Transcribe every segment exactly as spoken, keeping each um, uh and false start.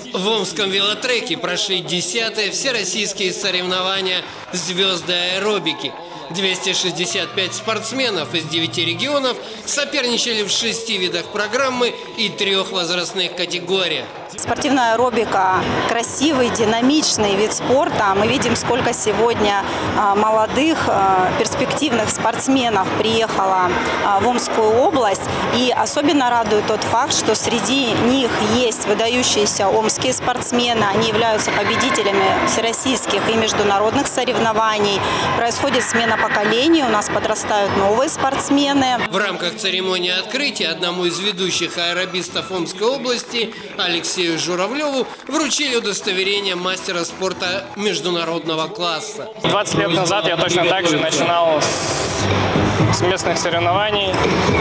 В Омском велотреке прошли десятые всероссийские соревнования «Звезды аэробики». двести шестьдесят пять спортсменов из девяти регионов соперничали в шести видах программы и трех возрастных категориях. Спортивная аэробика – красивый, динамичный вид спорта. Мы видим, сколько сегодня молодых, перспективных спортсменов приехало в Омскую область. И особенно радует тот факт, что среди них есть выдающиеся омские спортсмены. Они являются победителями всероссийских и международных соревнований. Происходит смена поколений, у нас подрастают новые спортсмены. В рамках церемонии открытия одному из ведущих аэробистов Омской области, Алексею Журавлеву, вручили удостоверение мастера спорта международного класса. двадцать лет назад я точно так же начинал с, с местных соревнований.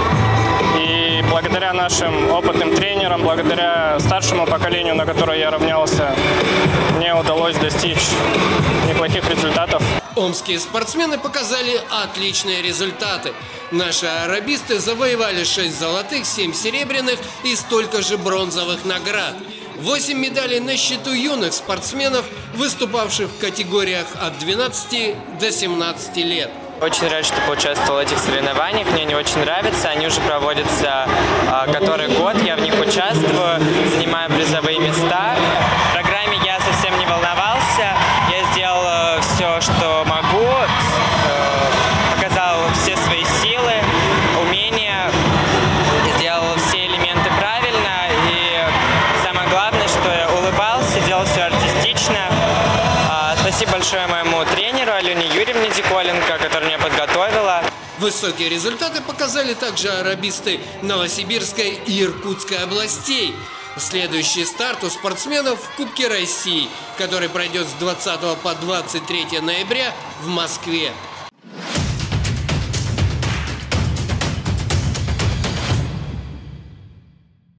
И благодаря нашим опытным тренерам, благодаря старшему поколению, на которое я равнялся, мне удалось достичь неплохих результатов. Омские спортсмены показали отличные результаты. Наши аэробисты завоевали шесть золотых, семь серебряных и столько же бронзовых наград. восемь медалей на счету юных спортсменов, выступавших в категориях от двенадцати до семнадцати лет. Очень рад, что поучаствовал в этих соревнованиях. Мне они очень нравятся. Они уже проводятся э, который год. Я в них участвую, занимаю призовые места. В программе я совсем не волновался. Я сделал э, все, что могу. Э, показал все свои силы, умения. Сделал все элементы правильно. И самое главное, что я улыбался, делал все артистично. Спасибо большое моему тренеру Алене Юрьевне Диколенко, которая меня подготовила. Высокие результаты показали также аэробисты Новосибирской и Иркутской областей. Следующий старт у спортсменов в Кубке России, который пройдет с двадцатого по двадцать третье ноября в Москве.